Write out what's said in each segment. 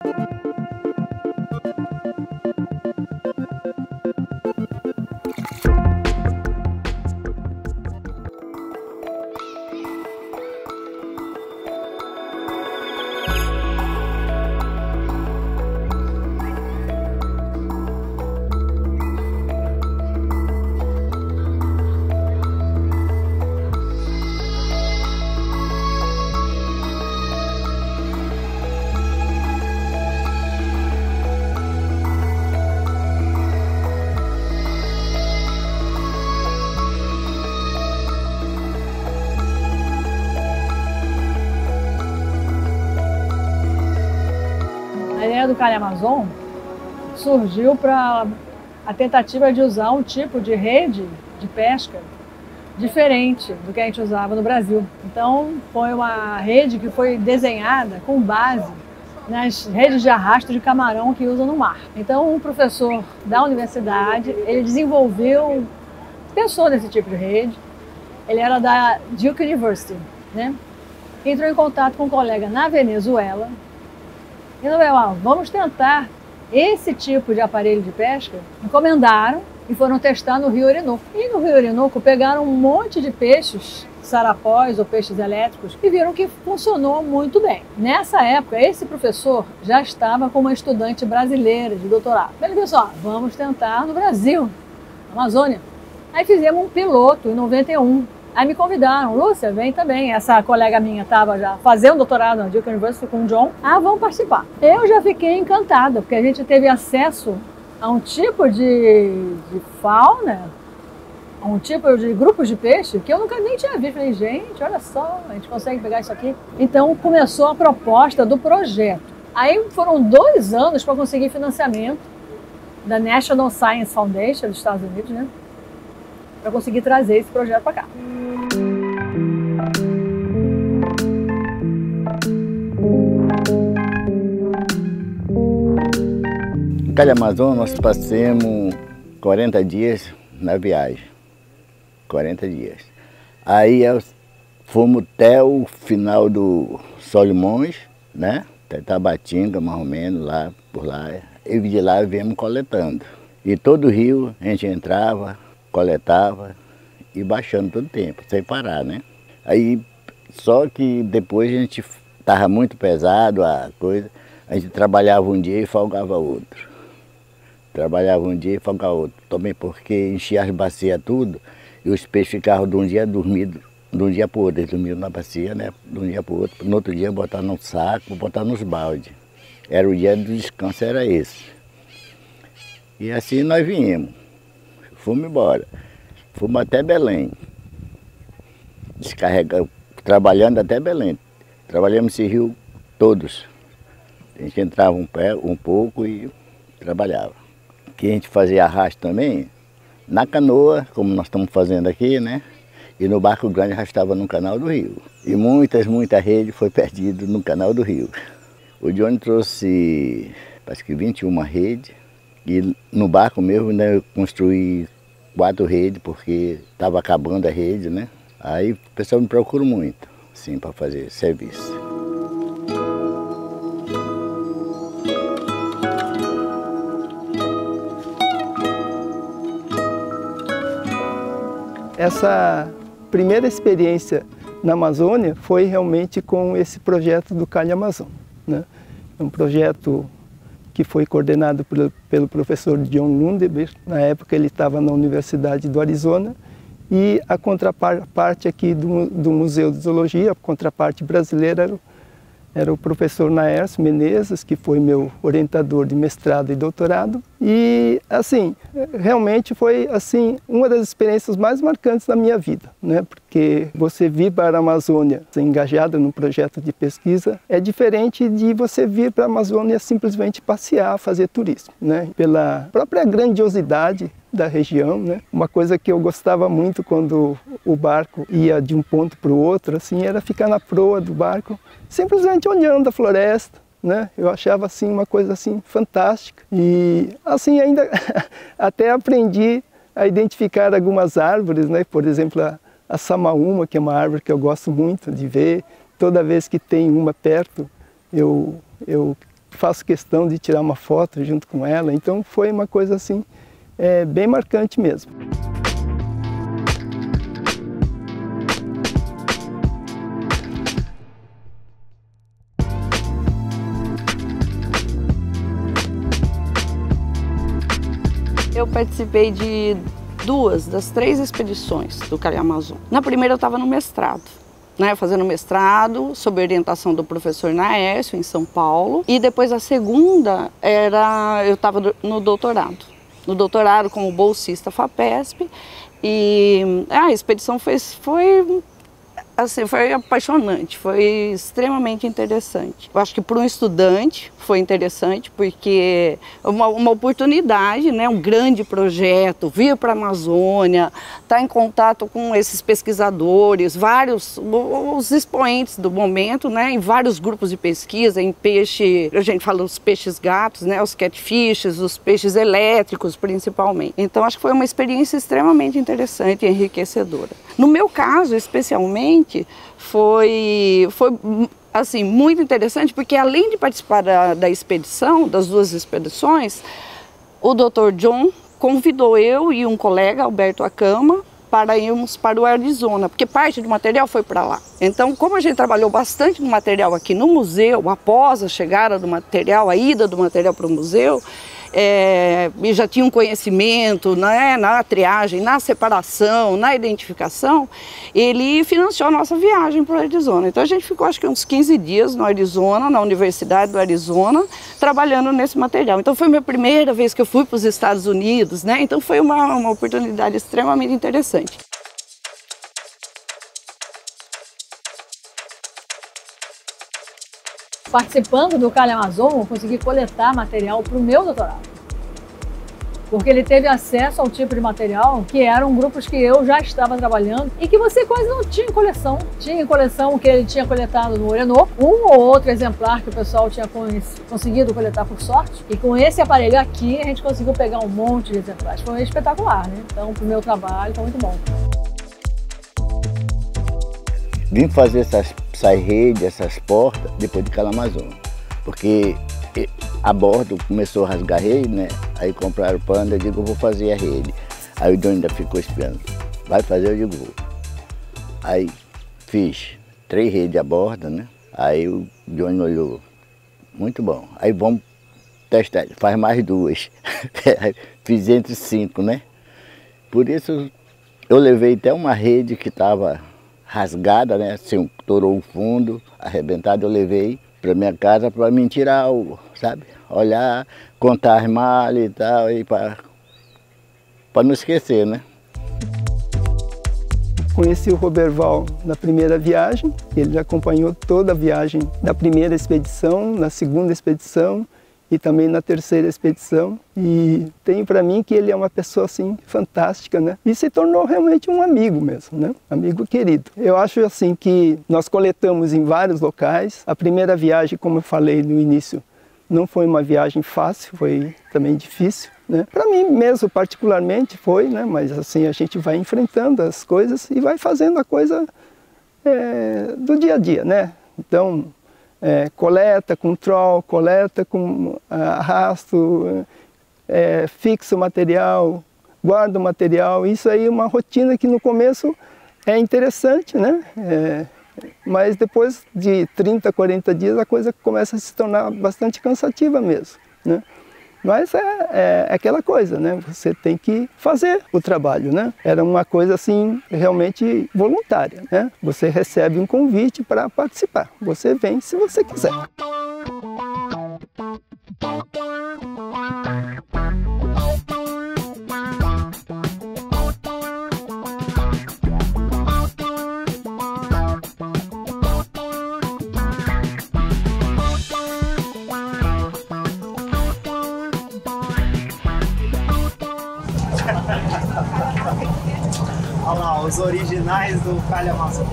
A ideia do calha-amazon surgiu para a tentativa de usar um tipo de rede de pesca diferente do que a gente usava no Brasil. Então, foi uma rede que foi desenhada com base nas redes de arrasto de camarão que usam no mar. Então, um professor da universidade, ele pensou nesse tipo de rede. Ele era da Duke University, né? Entrou em contato com um colega na Venezuela. E vamos tentar esse tipo de aparelho de pesca. Encomendaram e foram testar no Rio Orinoco. E no Rio Orinoco pegaram um monte de peixes, sarapós ou peixes elétricos, e viram que funcionou muito bem. Nessa época, esse professor já estava com uma estudante brasileira de doutorado. Ele disse, vamos tentar no Brasil, na Amazônia. Aí fizemos um piloto em 91. Aí me convidaram, Lúcia, vem também. Essa colega minha estava já fazendo doutorado na Duke University com o John. Vamos participar. Eu já fiquei encantada, porque a gente teve acesso a um tipo de fauna, a um tipo de grupos de peixe que eu nunca nem tinha visto. Falei, gente, olha só, a gente consegue pegar isso aqui. Então começou a proposta do projeto. Aí foram 2 anos para conseguir financiamento da National Science Foundation dos Estados Unidos, né? Para conseguir trazer esse projeto para cá. No calha-amazon nós passamos 40 dias na viagem, 40 dias. Aí fomos até o final do Solimões, né? Até Tabatinga, mais ou menos, lá por lá. E de lá viemos coletando. E todo rio a gente entrava, coletava e baixando todo o tempo, sem parar, né? Aí, só que depois a gente estava muito pesado a coisa, a gente trabalhava um dia e folgava outro. Trabalhava um dia e folgava outro. Também porque enchia as bacias tudo e os peixes ficavam de um dia dormidos, de um dia para o outro. Eles dormiam na bacia, né? De um dia para o outro. No outro dia botar no saco, botar nos baldes. Era o dia do descanso, era esse. E assim nós viemos. Fomos embora. Fomos até Belém. Descarregamos, trabalhando até Belém. Trabalhamos esse rio todos. A gente entrava um pouco e trabalhava. Que a gente fazia arrasto também, na canoa, como nós estamos fazendo aqui, né? E no barco grande arrastava no canal do rio. E muita rede foi perdida no canal do rio. O Johnny trouxe, acho que 21 redes. E no barco mesmo, né, eu construí 4 redes, porque estava acabando a rede, né? Aí o pessoal me procura muito, assim, para fazer serviço. Essa primeira experiência na Amazônia foi realmente com esse projeto do calha-amazon, né? É um projeto que foi coordenado pelo professor John Lundberg. Na época ele estava na Universidade do Arizona, e a contraparte aqui do Museu de Zoologia, a contraparte brasileira, era o professor Naércio Menezes, que foi meu orientador de mestrado e doutorado. E, assim, realmente foi, assim, uma das experiências mais marcantes da minha vida, né? Porque você vir para a Amazônia engajada num projeto de pesquisa é diferente de você vir para a Amazônia simplesmente passear, fazer turismo, né? Pela própria grandiosidade da região, né? Uma coisa que eu gostava muito quando o barco ia de um ponto para o outro, assim, era ficar na proa do barco, simplesmente olhando a floresta, né? Eu achava assim uma coisa assim fantástica, e assim ainda até aprendi a identificar algumas árvores, né? Por exemplo, a samaúma, que é uma árvore que eu gosto muito de ver. Toda vez que tem uma perto, eu faço questão de tirar uma foto junto com ela, então foi uma coisa assim, bem marcante mesmo. Eu participei de 2 das 3 expedições do Calhamazon. Na primeira eu estava no mestrado, né, fazendo mestrado sob orientação do professor Naércio, em São Paulo. E depois a segunda eu estava no doutorado. No doutorado como bolsista FAPESP. E a expedição foi apaixonante, foi extremamente interessante. Eu acho que para um estudante foi interessante, porque é uma oportunidade, né, um grande projeto, vir para a Amazônia, estar em contato com esses pesquisadores, os expoentes do momento, né, em vários grupos de pesquisa, em peixe, a gente fala dos peixes gatos, né, os catfishes, os peixes elétricos principalmente. Então acho que foi uma experiência extremamente interessante e enriquecedora. No meu caso, especialmente, foi assim, muito interessante, porque além de participar da expedição, das 2 expedições, o Dr. John convidou eu e um colega, Alberto Acama, para irmos para o Arizona, porque parte do material foi para lá. Então, como a gente trabalhou bastante no material aqui no museu, após a chegada do material, a ida do material para o museu, e já tinha um conhecimento, né, na triagem, na separação, na identificação, ele financiou a nossa viagem para o Arizona. Então a gente ficou acho que uns 15 dias no Arizona, na Universidade do Arizona, trabalhando nesse material. Então foi a minha primeira vez que eu fui para os Estados Unidos, né? Então foi uma oportunidade extremamente interessante. Participando do Calhamazon, eu consegui coletar material para o meu doutorado. Porque ele teve acesso ao tipo de material que eram grupos que eu já estava trabalhando e que você quase não tinha em coleção. Tinha em coleção o que ele tinha coletado no Orinoco, um ou outro exemplar que o pessoal tinha conseguido coletar por sorte. E com esse aparelho aqui, a gente conseguiu pegar um monte de exemplares. Foi espetacular, né? Então, para o meu trabalho, foi muito bom. Vim fazer essas redes, essas portas, depois de Calhamazon, porque a bordo começou a rasgar a rede, né? Aí compraram o pano, eu digo, eu vou fazer a rede. Aí o dono ainda ficou esperando, vai fazer? Eu digo, vou. Aí fiz 3 redes a bordo, né? Aí o Johnny olhou, muito bom, aí vamos testar, faz mais 2. Fiz entre 5, né? Por isso eu levei até uma rede que estava rasgada, né? Assim, torou o fundo, arrebentado, eu levei para minha casa para me tirar o, sabe? Olhar, contar as malhas e tal, e para não esquecer, né? Conheci o Roberval na primeira viagem, ele acompanhou toda a viagem da primeira expedição, na segunda expedição e também na terceira expedição. E tenho para mim que ele é uma pessoa assim fantástica, né? E se tornou realmente um amigo mesmo, né? Amigo querido. Eu acho assim que nós coletamos em vários locais. A primeira viagem, como eu falei no início, não foi uma viagem fácil, foi também difícil, né? Para mim mesmo particularmente foi, né? Mas assim a gente vai enfrentando as coisas e vai fazendo a coisa do dia a dia, né? Então coleta com troll, coleta com arrasto, fixa o material, guarda o material. Isso aí é uma rotina que no começo é interessante, né? Mas depois de 30, 40 dias a coisa começa a se tornar bastante cansativa mesmo, né? Mas é aquela coisa, né? Você tem que fazer o trabalho, né? Era uma coisa assim realmente voluntária, né? Você recebe um convite para participar. Você vem se você quiser. Olha lá, os originais do Calhamazon.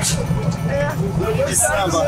De samba.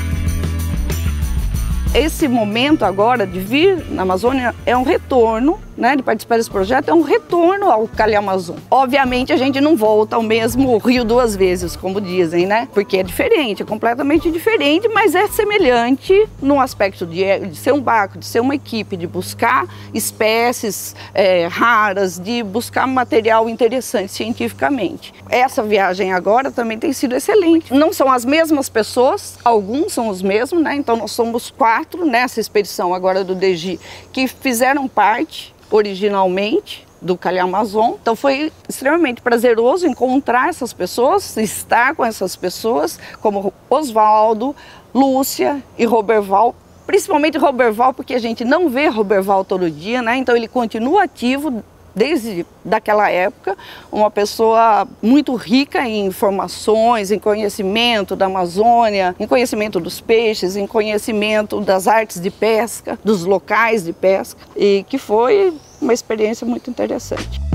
Esse momento agora de vir na Amazônia é um retorno né, de participar desse projeto, é um retorno ao Calhamazon. Obviamente a gente não volta ao mesmo rio duas vezes, como dizem, né? Porque é diferente, é completamente diferente, mas é semelhante no aspecto de ser um barco, de ser uma equipe, de buscar espécies raras, de buscar material interessante cientificamente. Essa viagem agora também tem sido excelente. Não são as mesmas pessoas, alguns são os mesmos, né? Então nós somos 4 nessa expedição agora do DG que fizeram parte originalmente do Calhamazon. Então foi extremamente prazeroso encontrar essas pessoas, estar com essas pessoas, como Oswaldo, Lúcia e Roberval. Principalmente Roberval, porque a gente não vê Roberval todo dia, né? Então ele continua ativo desde daquela época, uma pessoa muito rica em informações, em conhecimento da Amazônia, em conhecimento dos peixes, em conhecimento das artes de pesca, dos locais de pesca, e que foi uma experiência muito interessante.